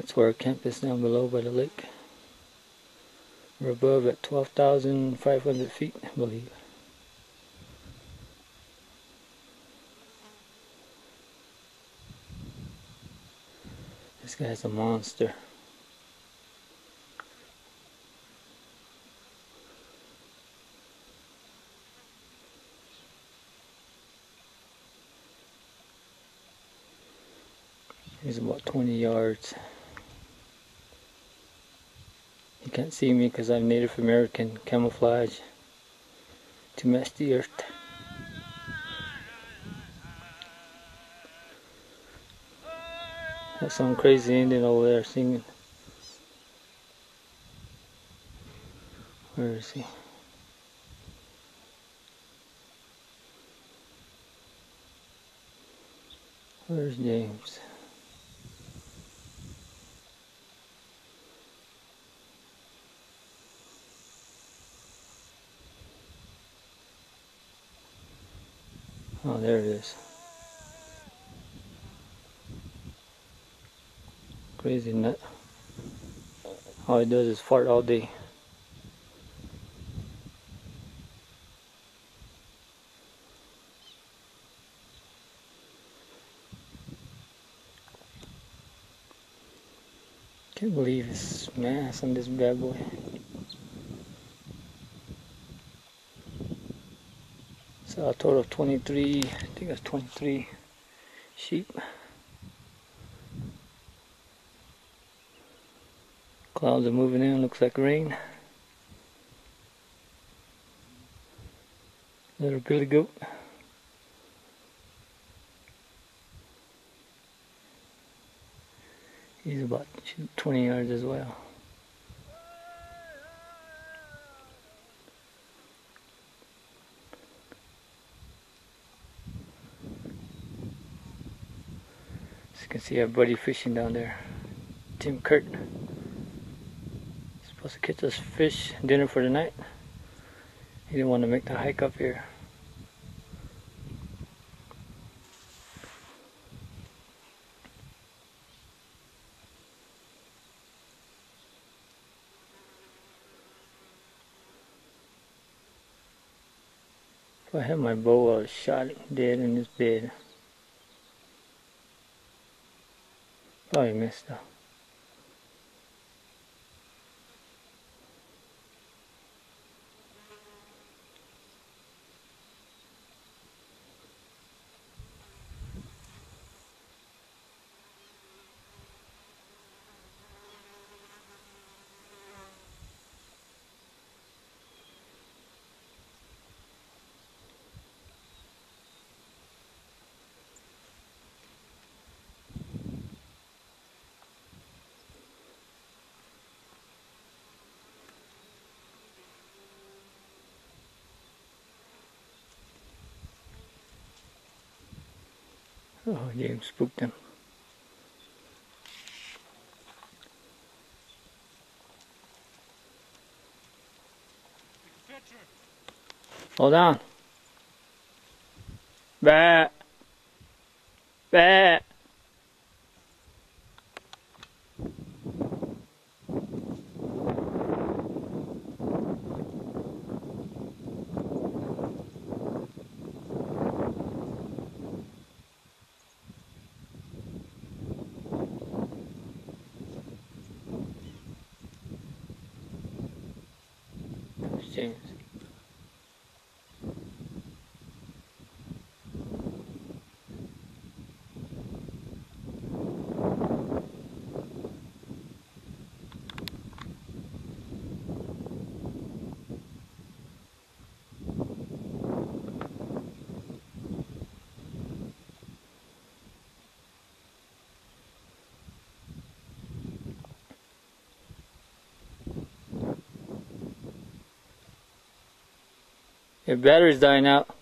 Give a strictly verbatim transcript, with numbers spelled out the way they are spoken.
That's where our camp is down below by the lake. We're above at twelve thousand five hundred feet, I believe. This guy's a monster. He's about twenty yards. You can't see me because I'm Native American camouflage to match the earth. That's some crazy Indian over there singing. Where is he? Where's James? Oh, there it is. Crazy nut. All he does is fart all day. Can't believe his mass on this bad boy. So a total of twenty-three, I think that's twenty-three sheep. Clouds are moving in, looks like rain. Little billy goat. He's about twenty yards as well. As you can see our buddy fishing down there, Tim Kurt. He's supposed to catch us fish, dinner for the night. He didn't want to make the hike up here. If I had my bow, I would have shot him dead in his bed. Probably missed though. Oh, James spooked him. Hold on. Bat. Bat. James. Your battery's dying out.